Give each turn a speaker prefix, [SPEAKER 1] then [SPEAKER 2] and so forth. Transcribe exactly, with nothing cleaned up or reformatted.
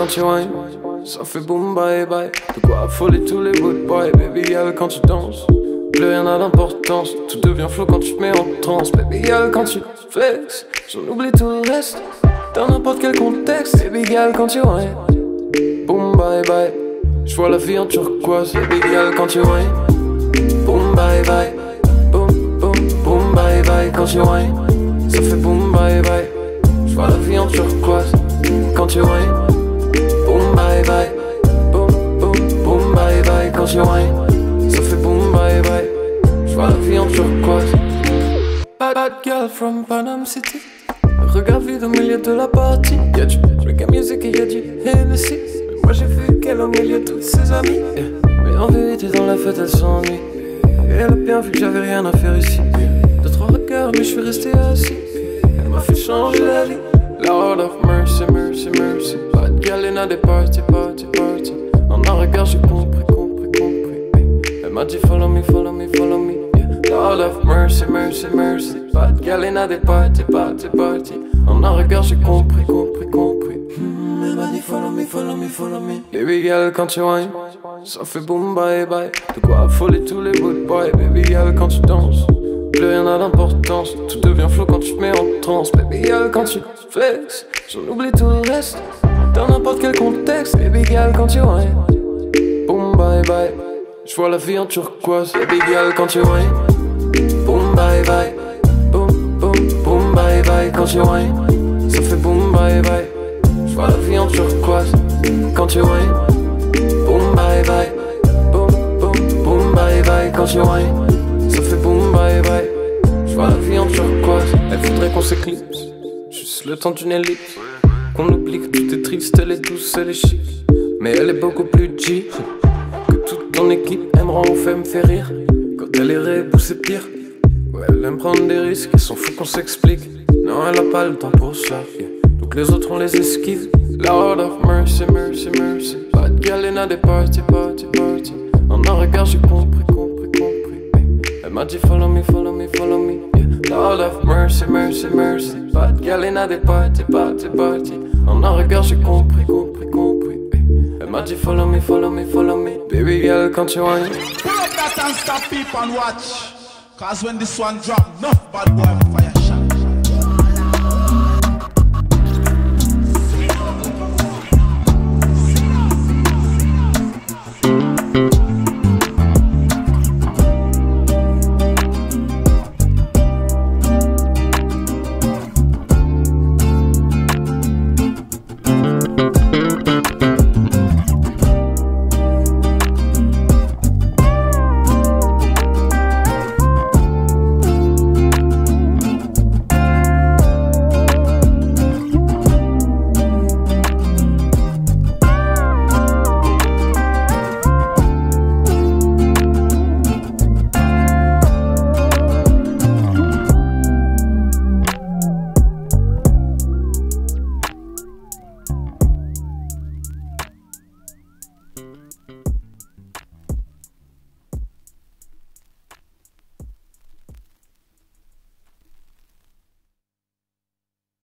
[SPEAKER 1] quand tu whines, ça fait boom bye bye. De quoi affoler tous les good boys. Baby girl quand tu danses, plus rien n'a d'importance. Tout devient flou quand tu te mets en transe. Baby girl quand tu flex, j'en oublie tout le reste. Dans n'importe quel contexte. Baby girl quand tu whines, boom bye bye. J'vois la vie en turquoise. Baby girl quand tu whines, boom bye bye. Boom boom boom bye bye. Quand tu whines, ça fait boom bye bye. J'vois la vie en turquoise. Quand tu whines, boom bye bye. Boom boom boom bye bye. Quand tu whines, ça fait boom bye bye. J'vois la vie en turquoise. Bad, bad girl from Panama City. Le regard vide au milieu de la partie. Y'a du reggae music et y'a du Hennessy. Mais moi j'ai vu qu'elle au milieu de toutes ses amies, yeah. Mais en vérité dans la fête elle s'ennuie. Et elle a bien vu que j'avais rien à faire ici. Deux trois regards mais je suis resté assis. Elle m'a fait changer la vie. Lord of mercy, mercy, mercy. Bad girl in a des party, party, party. En un regard j'ai compris, compris, compris. Elle m'a dit follow me, follow me, follow me, yeah. Lord of mercy, mercy, mercy. Bad girl in a des party, party, party. En un regard j'ai compris, compris, compris. hmm, Elle m'a dit follow me, follow me, follow me. Baby girl quand tu whines, ça fait boom bye bye. De quoi affoler tous les good boys. Baby girl quand tu danses, plus rien n'a d'importance. Tout devient flou quand tu te mets en transe. Baby girl quand tu flex, j'en oublie tout le reste. Dans n'importe quel contexte. Baby girl quand tu whines, boom bye bye. J'vois la vie en turquoise. Baby girl quand tu whines, boom bye bye. Boom boom boom bye bye. Quand tu whines, ça fait boom bye bye. J'vois la vie en turquoise. Quand tu whines, boom bye bye. Boom boom boom bye bye. Quand tu whines, ça fait boom bye bye. J'vois la vie en turquoise. Elle voudrait qu'on s'éclipse, juste le temps d'une ellipse. Qu'on oublie que tout est triste, elle est douce, elle est chic. Mais elle est beaucoup plus G que toute ton équipe. Aime rend ouf, elle me fait rire. Quand elle est rebou c'est pire. Ouais, elle aime prendre des risques, elle s'en fout qu'on s'explique. Non, elle a pas le temps pour ça, yeah. Donc les autres on les esquive. Lord of mercy, mercy, mercy. Bad girl in a des party, party, party. En un regard j'ai compris, compris, compris. Elle m'a dit follow me, follow me, follow me, yeah. Lord of mercy, mercy, mercy. Bad girl in a des party, party, party. En un regard j'ai compris, compris, compris. Elle m'a dit follow me, follow me, follow me. Baby girl quand tu whines,
[SPEAKER 2] pull up that and stop people and watch. Cause when this one drop, no bad boy